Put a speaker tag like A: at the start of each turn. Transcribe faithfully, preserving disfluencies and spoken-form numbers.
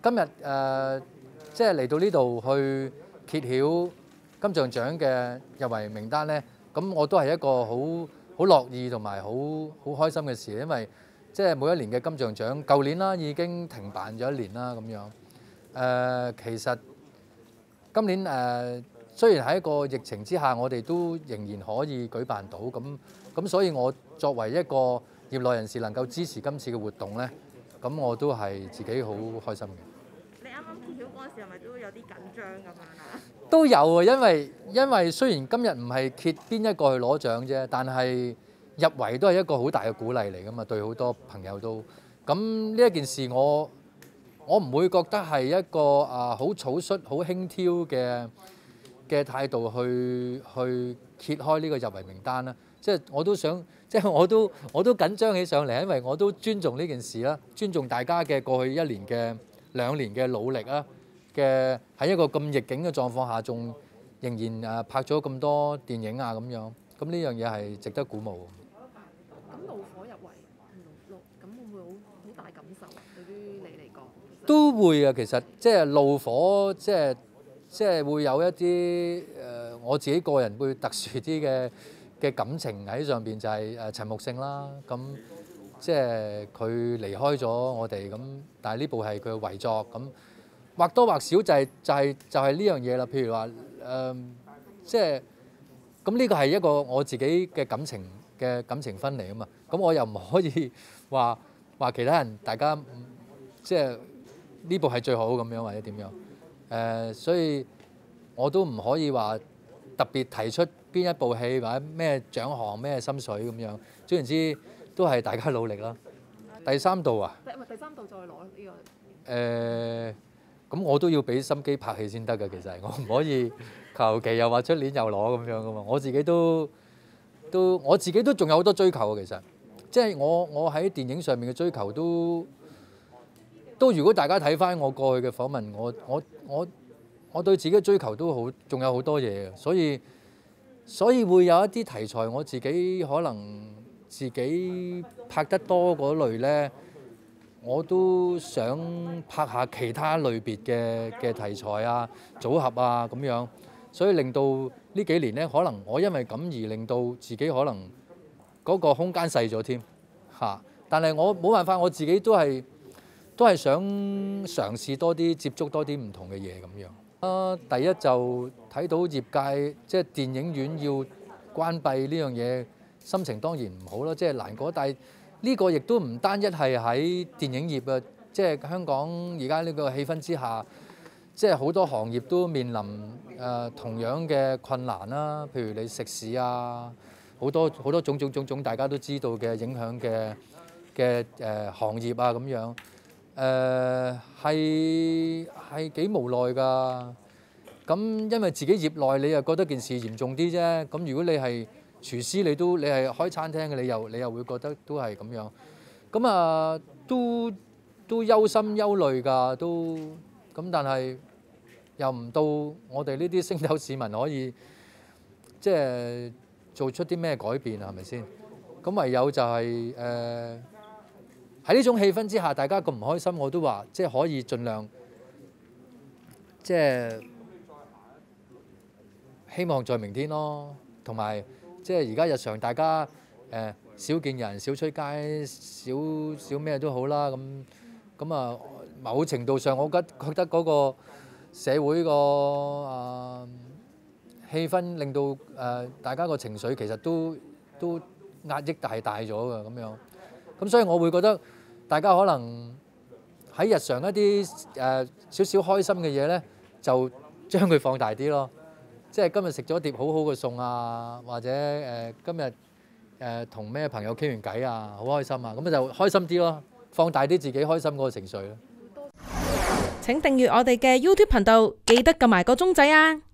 A: 今日誒即係嚟到呢度去揭曉金像獎嘅入圍名單咧，咁我都係一個好好樂意同埋好好開心嘅事，因為即係每一年嘅金像獎，舊年啦已經停辦咗一年啦咁樣。誒、呃，其實今年誒、呃、雖然喺一個疫情之下，我哋都仍然可以舉辦到咁咁，所以我作為一個業內人士能夠支持今次嘅活動咧，咁我都係自己好開心嘅。
B: 你啱啱揭曉嗰陣時係咪都有啲緊張咁樣啊？
A: 都有啊，因為因為雖然今日唔係揭邊一個去攞獎啫，但係入圍都係一個好大嘅鼓勵嚟㗎嘛，對好多朋友都。咁呢一件事我我唔會覺得係一個啊好草率、好輕佻嘅嘅態度去去揭開呢個入圍名單啦。即係我都想，即係我都我都緊張起上嚟，因為我都尊重呢件事啦，尊重大家嘅過去一年嘅兩年嘅努力啊。嘅喺一個咁逆境嘅狀況下，仲仍然誒拍咗咁多電影啊咁樣，咁呢樣嘢係值得鼓舞。
B: 咁怒火入圍，怒咁會唔會好好大感受啊？對於你嚟講，
A: 都會啊，其實即係怒火，即係即係會有一啲誒、呃、我自己個人會特殊啲嘅嘅感情喺上邊，就係誒陳木勝啦，咁即係佢離開咗我哋咁，但係呢部係佢嘅遺作咁。或多或少就係就係就係呢樣嘢啦。譬如話誒，即係咁呢個係一個我自己嘅感情嘅感情分離啊嘛。咁我又唔可以話話其他人大家即係呢部係最好咁樣或者點樣誒，所以我都唔可以話特別提出邊一部戲或者咩獎項咩心水咁樣。總言之都係大家努力啦。第三度啊？
B: 唔係第三度再攞呢個
A: 誒。咁我都要俾心機拍戲先得㗎，其實我唔可以求其又話出年又攞咁樣㗎嘛。我自己都都我自己都仲有好多追求啊。其實即係我我喺電影上面嘅追求都都，如果大家睇返我過去嘅訪問，我我我我對自己嘅追求都好，仲有好多嘢嘅。所以所以會有一啲題材，我自己可能自己拍得多嗰類咧。我都想拍下其他類別嘅嘅題材啊、組合啊咁樣，所以令到呢幾年咧，可能我因為咁而令到自己可能嗰個空間細咗添嚇。但係我冇辦法，我自己都係都係想嘗試多啲、接觸多啲唔同嘅嘢咁樣。啊，第一就睇到業界即係電影院要關閉呢樣嘢，心情當然唔好啦，即係難過，但係呢個亦都唔單一係喺電影業啊，即係香港而家呢個氣氛之下，即係好多行業都面臨誒同樣嘅困難啦。譬如你食肆啊，好多好多種種種種大家都知道嘅影響嘅嘅誒行業啊咁樣，誒係係幾無奈㗎。咁因為自己業內你又覺得件事嚴重啲啫。咁如果你係廚師你都你係開餐廳嘅，你又你又會覺得都係咁樣，咁啊都都憂心憂慮㗎，都咁，但係又唔到我哋呢啲星斗市民可以即係做出啲咩改變啊？係咪先？咁唯有就係誒喺呢種氣氛之下，大家咁唔開心，我都話即係可以盡量即係希望在明天咯，同埋。即係而家日常大家誒少見人、少出街、少少咩都好啦，咁咁啊某程度上，我覺覺得嗰個社會個啊氣氛令到誒大家個情緒其實都都壓抑係大咗㗎咁樣。咁所以我會覺得大家可能喺日常一啲誒少少開心嘅嘢咧，就將佢放大啲咯。即係今日食咗碟好好嘅餸啊，或者誒、呃、今日誒同咩朋友傾完偈啊，好開心啊，咁就開心啲咯，放大啲自己開心嗰個情緒咯。
C: 請訂閱我哋嘅 YouTube 頻道，記得撳埋個鐘仔啊！